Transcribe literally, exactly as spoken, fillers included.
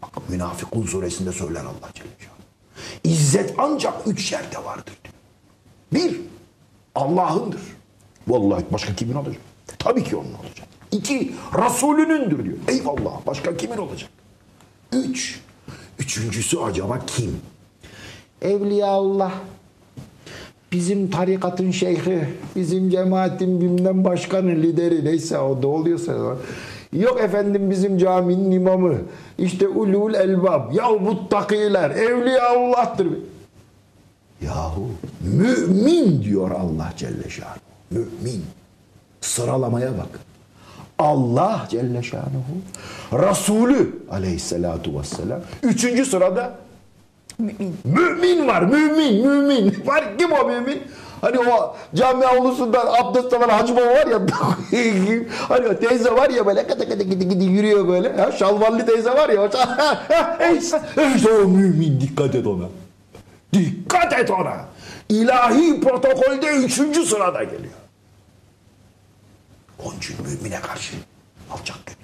Münafıkun suresinde söyler Allah Celle Celaluhu. İzzet ancak üç yerde vardır diyor. Bir, Allah'ındır. Vallahi başka kimin olacak? Tabii ki onun olacak. İki, Resulünündür diyor. Eyvallah, başka kimin olacak? Üç, üçüncüsü acaba kim? Evliyaullah, bizim tarikatın şeyhi, bizim cemaatin bilmem başkanı, lideri, neyse o da oluyorsa. Yok efendim bizim caminin imamı, işte ulul elbab, ya muttakiler, evliyaullah'tır. Yahu mümin diyor Allah Celle Şanuhu. Mümin. Sıralamaya bak. Allah Celle Şanuhu, Resulü aleyhissalatu vesselam. Üçüncü sırada mümin. Mümin var. Mümin. Mümin. Var kim o mümin? Hani o cami avlusundan abdest alan hacı baba var ya, hani o teyze var ya böyle kıtı kıtı gidi gidi yürüyor böyle. Ha, şalvarlı teyze var ya. İşte o mümin, dikkat et ona. Dikkat et ona. İlahi protokolde üçüncü sırada geliyor. Onun için mümine karşı alçak gönüllü.